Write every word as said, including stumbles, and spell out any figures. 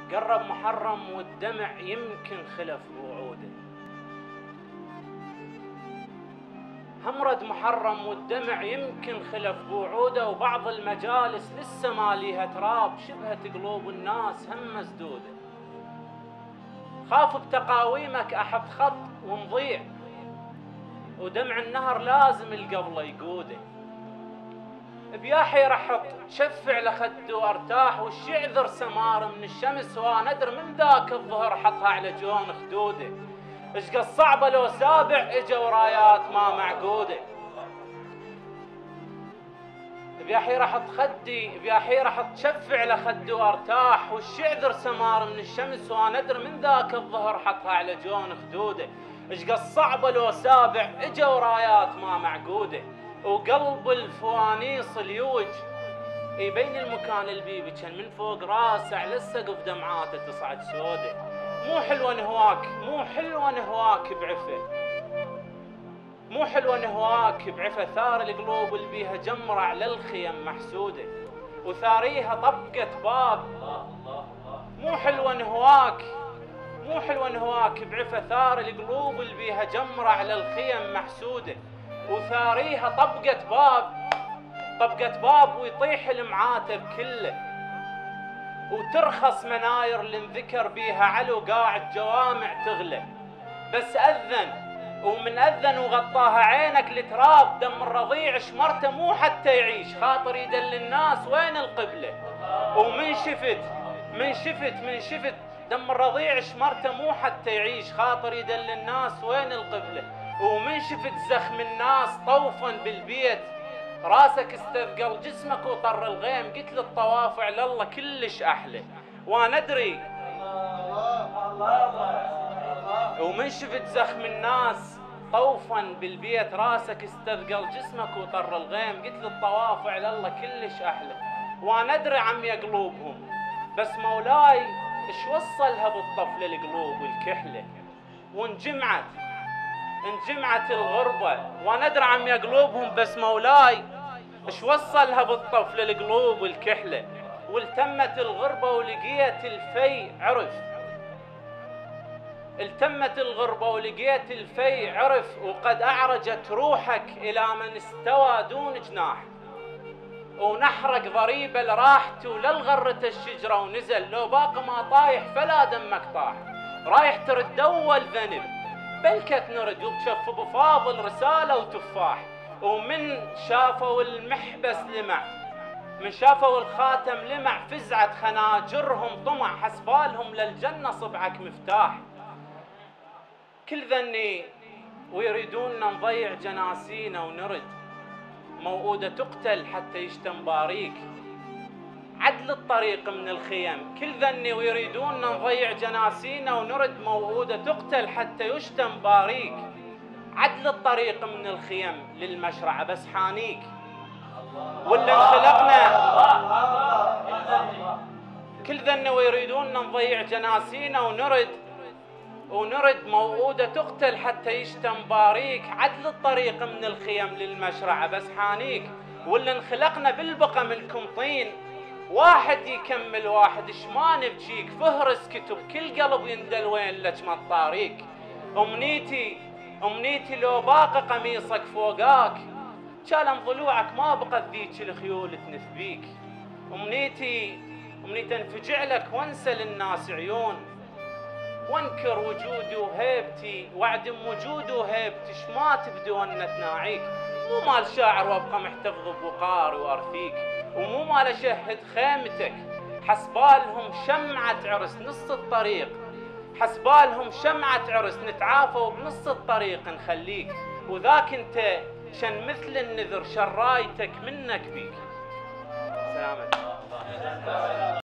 قرب محرم والدمع يمكن خلف بوعوده. همرد محرم والدمع يمكن خلف بوعوده، وبعض المجالس لسه ما ليها تراب، شبهت قلوب الناس هم مسدوده. خاف بتقاويمك احط خط ونضيع، ودمع النهر لازم القبله يقوده. بياحي راح تشفع لخد وارتاح، والشعذر سمار من الشمس واندر من ذاك الظهر حطها على جون خدوده. اش قد صعبه لو سابع اجا ورايات ما معقوده. بياحي راح تخدي بياحي راح تشفع لخد وارتاح، والشعذر سمار من الشمس واندر من ذاك الظهر حطها على جون خدوده. اش قد صعبه لو سابع اجا ورايات ما معقوده، وقلب الفوانيس اليوج يبين المكان البيبي كان من فوق راسه على السقف دمعاته تصعد سوده. مو حلوه نهواك مو حلوه نهواك بعفه مو حلوه نهواك بعفه ثار القلوب اللي بيها جمره على الخيم محسوده، وثاريها طبقه باب. مو حلوه نهواك مو حلوه نهواك بعفه ثار القلوب اللي بيها جمره على الخيم محسوده، وثاريها طبقة باب طبقة باب ويطيح المعاتب كله، وترخص مناير لنذكر بيها علو قاعد جوامع تغلى. بس أذن ومن أذن وغطاها عينك لتراب، دم الرضيع شمرته مو حتى يعيش، خاطر يدل الناس وين القبلة. ومن شفت من شفت من شفت دم الرضيع شمرته مو حتى يعيش، خاطر يدل الناس وين القبلة. ومن شفت زخم الناس طوفا بالبيت، راسك استثقل جسمك وطر الغيم، قلت للطواف على الله كلش احلى وانا ادري. ومن شفت زخم الناس طوفا بالبيت، راسك استثقل جسمك وطر الغيم، قلت للطواف على الله كلش احلى وانا ادري عمي قلوبهم. بس مولاي ايش وصلها بالطفله القلوب الكحله، وانجمعت انجمعت الغربة وانا ادري عم قلوبهم. بس مولاي ايش وصلها بالطفل القلوب الكحلة، والتمت الغربة ولقيت الفي عرف التمت الغربة ولقيت الفي عرف، وقد اعرجت روحك الى من استوى دون جناح، ونحرق ضريبه لراحته وللغرة الشجرة ونزل، لو باقي ما طايح فلا دمك طاح، رايح ترد اول ذنب بلكت نرد، وبشف بفاضل رسالة وتفاح. ومن شافوا المحبس لمع من شافوا الخاتم لمع، فزعت خناجرهم طمع، حسبالهم للجنة صبعك مفتاح. كل ذني ويريدوننا نضيع جناسينا ونرد، موؤودة تقتل حتى يشتم باريك، عدل الطريق من الخيم. كل ذني ويريدوننا نضيع جناسينا ونرد، موؤودة تقتل حتى يشتم باريك، عدل الطريق من الخيم للمشرعة بس حانيك. واللي انخلقنا كل ذني ويريدوننا نضيع جناسينا ونرد ونرد موؤودة تقتل حتى يشتم باريك، عدل الطريق من الخيم للمشرعة بس حانيك. واللي انخلقنا بالبقى منكم طين، واحد يكمل واحد اش ما نبجيك، فهرس كتب كل قلب يندل وين لك ما تطاريك. امنيتي امنيتي لو باقي قميصك فوقاك، كالم ضلوعك ما بقت ذيك الخيول تنثبيك. امنيتي امنيتي انفجع لك وانسى للناس عيون، وانكر وجودي وهيبتي واعدم وجودي وهيبتي، اش ما تبدو ان تناعيك. مو مال شاعر وابقى محتفظ بوقاري وارثيك، ومو مال اشهد خيمتك، حسبالهم شمعة عرس نص الطريق، حسبالهم شمعة عرس نتعافى وبنص الطريق نخليك. وذاك انت شن مثل النذر شرايتك منك بيك. سلامتك.